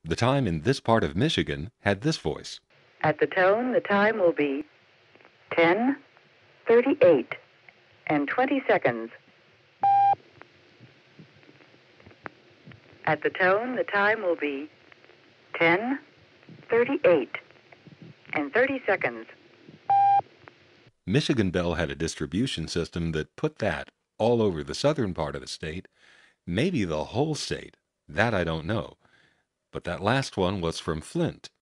The time in this part of Michigan had this voice. At the tone, the time will be 10:38 and 20 seconds. At the tone, the time will be 10:38 and 30 seconds. Michigan Bell had a distribution system that put that all over the southern part of the state, maybe the whole state. That I don't know. But that last one was from Flint,